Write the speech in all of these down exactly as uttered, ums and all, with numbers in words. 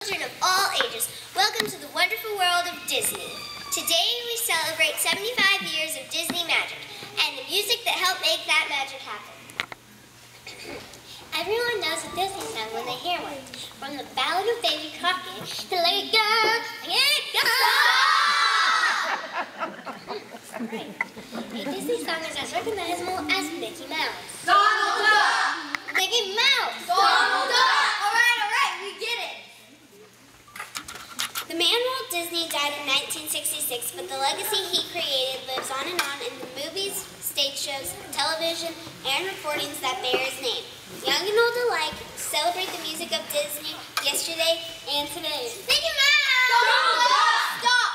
Children of all ages, welcome to the wonderful world of Disney. Today we celebrate seventy-five years of Disney magic and the music that helped make that magic happen. Everyone knows a Disney song when they hear one. From the Ballad of Baby Crockett to Let It Go, Let It Go! Right. A Disney song is as recognizable as Mickey Mouse. Donald Duck! Mickey Mouse! Donald Duck! Alright, alright, we get it! The man Walt Disney died in nineteen sixty-six, but the legacy he created lives on and on in the movies, stage shows, television, and recordings that bear his name. Young and old alike celebrate the music of Disney yesterday and today. Mickey Mouse! Donald Duck! Stop!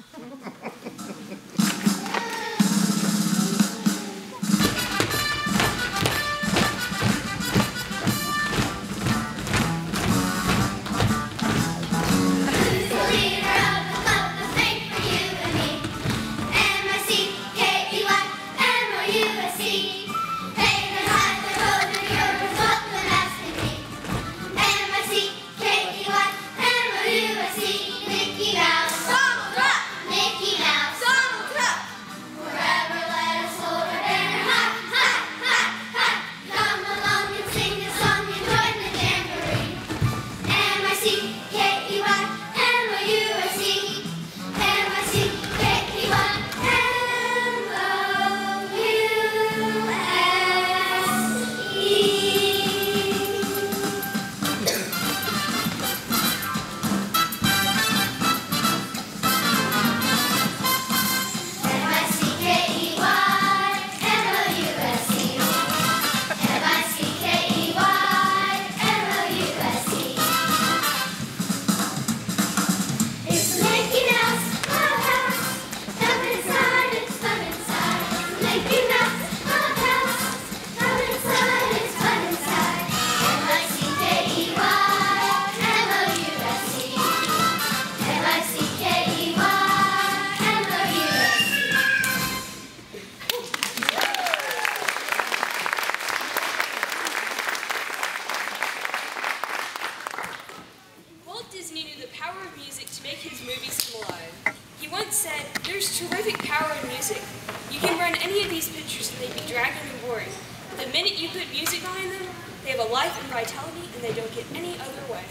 Disney knew the power of music to make his movies come alive. He once said, "There's terrific power in music. You can run any of these pictures and they'd be dragging and boring. The minute you put music behind them, they have a life and vitality and they don't get any other way."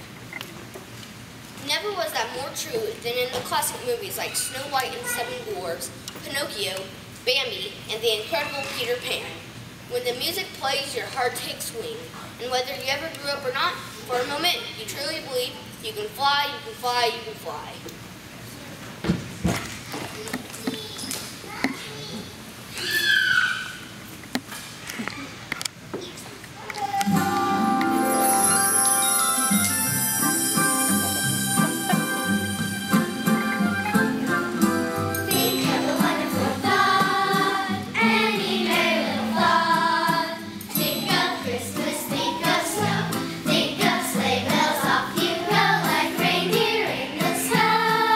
Never was that more true than in the classic movies like Snow White and the Seven Dwarfs, Pinocchio, Bambi, and The Incredible Peter Pan. When the music plays, your heart takes wing. And whether you ever grew up or not, for a moment, you truly believe you can fly, you can fly, you can fly. Think of sleigh bells off you go like reindeer in the snow.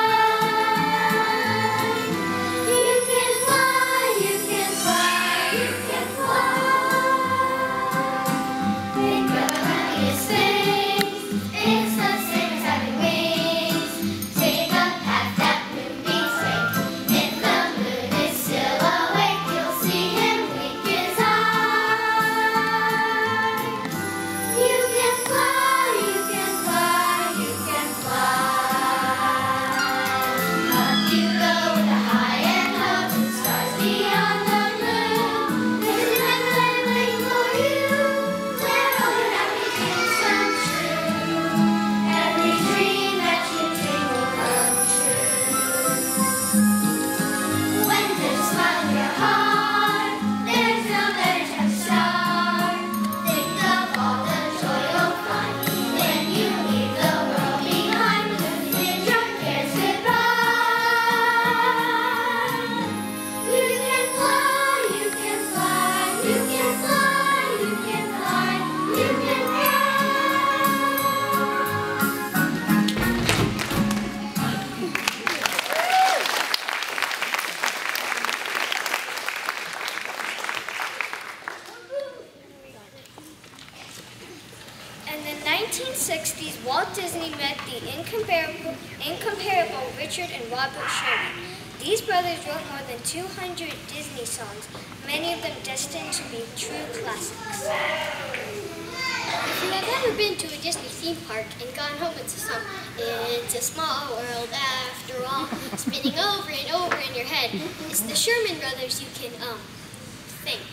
incomparable, incomparable Richard and Robert Sherman. These brothers wrote more than two hundred Disney songs, many of them destined to be true classics. If you have ever been to a Disney theme park and gone home with some "It's a Small World After All" spinning over and over in your head, it's the Sherman Brothers you can, um, think.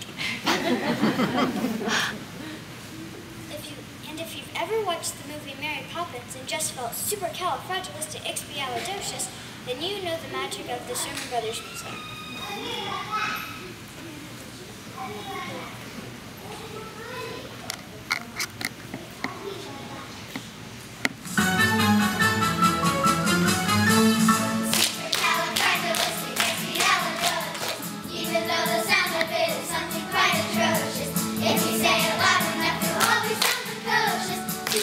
If you, and if you've ever watched the movie Mary Poppins and just felt supercalifragilisticexpialidocious, then you know the magic of the Sherman Brothers music. Even though the sound of it is something quite atrocious, if you say it loud enough, you'll always sound precocious.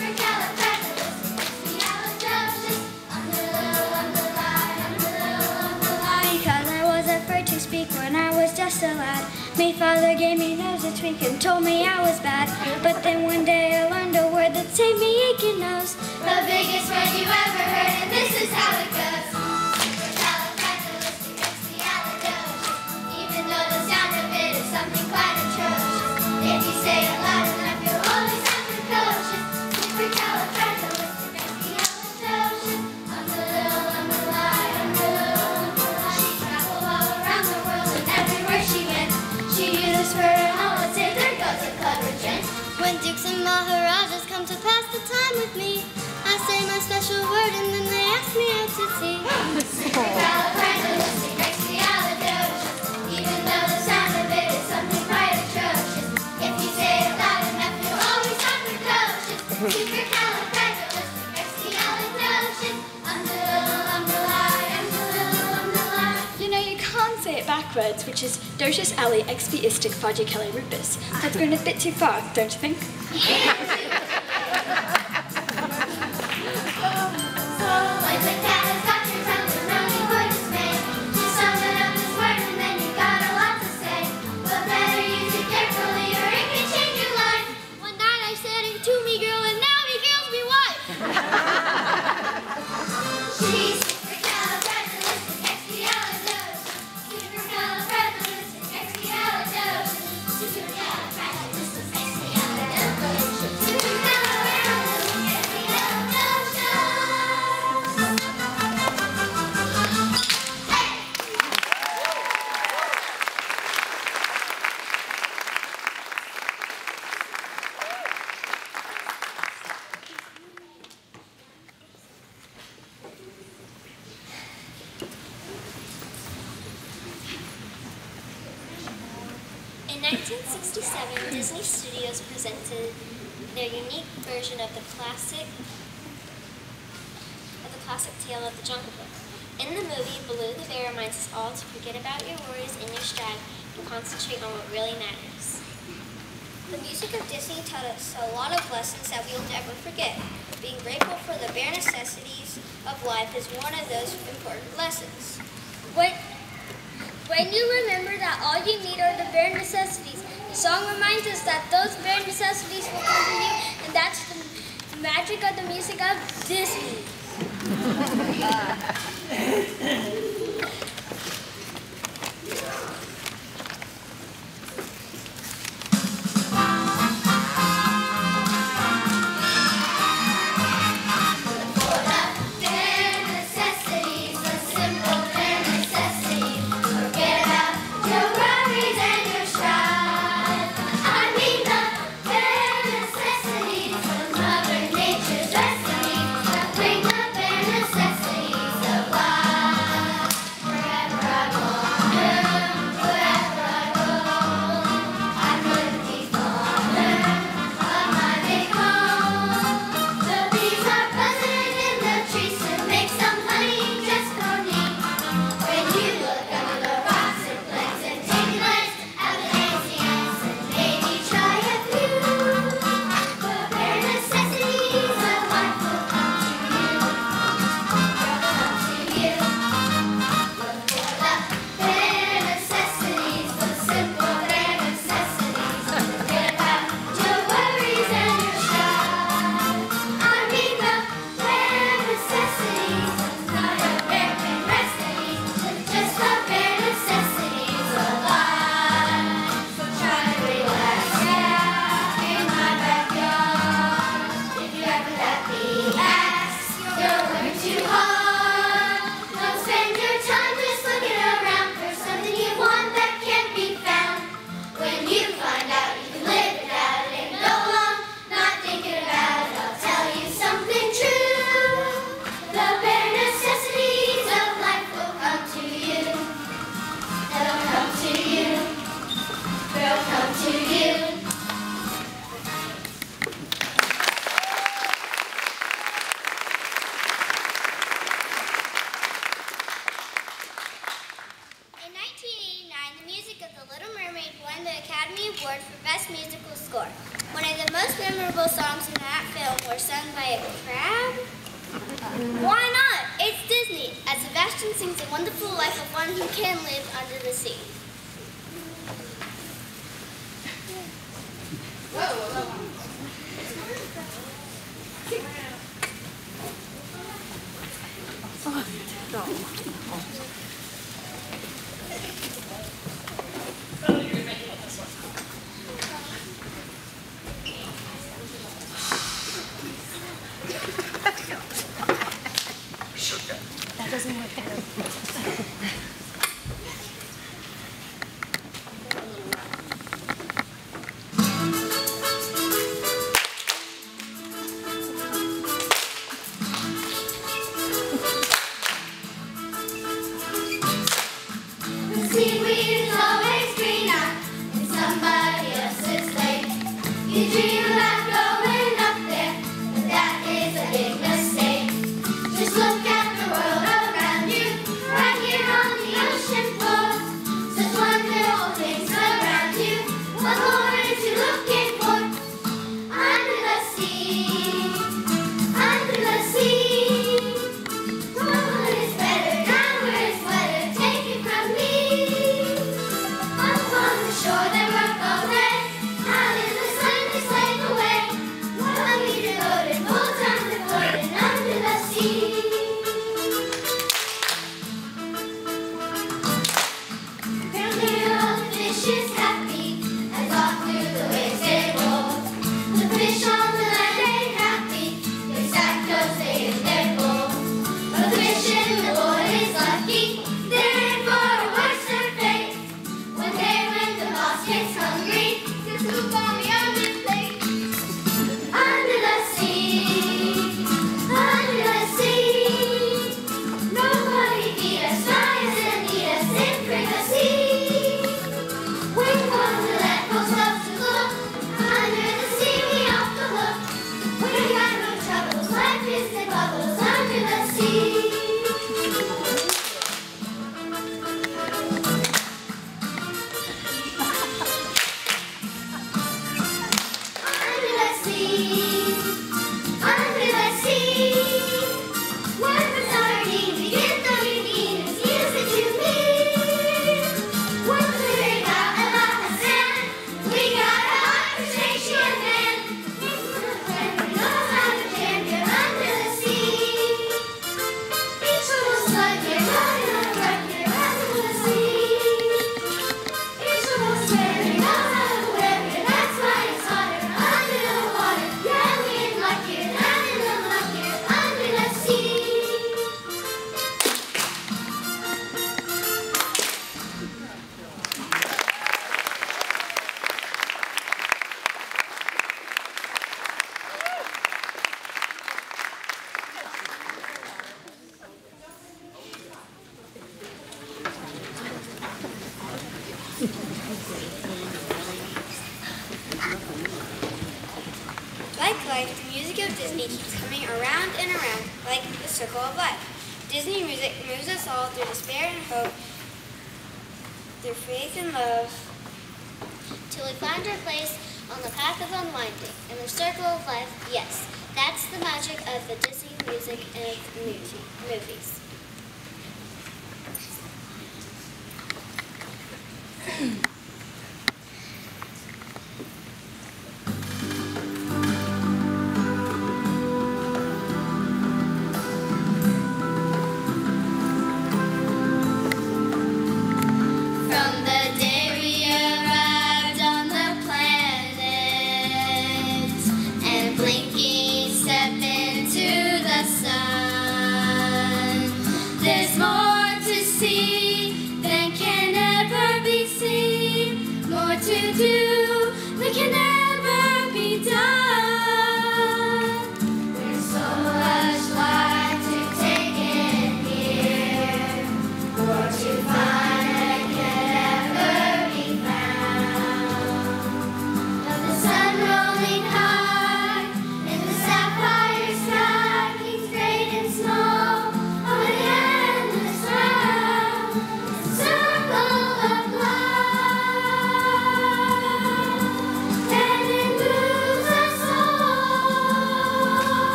Supercalifragilisticexpialidocious. Underline, underline, underline, underline. Because I was afraid to speak when I was just a lad. My father gave me nose a tweak and told me I was bad. But then one day I learned a word that saved me aching nose. The biggest word you ever heard, and this is how it goes. Supercalifragilisticexpialidocious. Even though the sound of it is something quite atrocious, if you say it loud enough, you'll always sound precocious. Supercalifragilisticexpialidocious. Underline, underline, underline, underline. She traveled all around the world, and everywhere she went, she used this word and all would say, there goes a clever gent. When dukes and maharajas come to pass the time with me, I say my special word and then they ask me out to tea. Supercalifragilisticexpialidocious. Even though the sound of it is something quite atrocious, if you say it loud enough, you'll always sound precocious. Supercalifragilisticexpialidocious. Underline, underline, underline, underline. You know, you can't say it backwards, which is Docious Ali Expiistic Fragicalerupus. That's going a bit too far, don't you think? When the cat has got your tongue and running for dismay, just sum it up this word and then you got a lot to say. But better use it carefully or it can change your life. One night I said it to me girl and now he feels me wife. She's supercalifragilisticexpialidocious. Supercalifragilisticexpialidocious. Supercalifragilisticexpialidocious. In nineteen sixty-seven, Disney Studios presented their unique version of the classic of the classic tale of the Jungle Book. In the movie, Baloo the Bear reminds us all to forget about your worries and your strife and concentrate on what really matters. The music of Disney taught us a lot of lessons that we'll never forget. Being grateful for the bare necessities of life is one of those important lessons. When, when you remember that all you need are the bare necessities, the song reminds us that those bare necessities will come to you, and that's the magic of the music of Disney. Nature's destiny, bring the bare necessities of life. All songs in that film were sung by a crab? Why not? It's Disney. As Sebastian sings a wonderful life of one who can live under the sea. That doesn't work. Like life, the music of Disney keeps coming around and around, like the circle of life. Disney music moves us all through despair and hope, through faith and love, Till we find our place on the path of unwinding, in the circle of life. Yes, that's the magic of the Disney music and movie, movies. Blinking, step into the sun.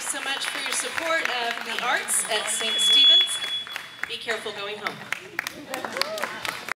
so much for your support of the arts at Saint Stephen's. Be careful going home.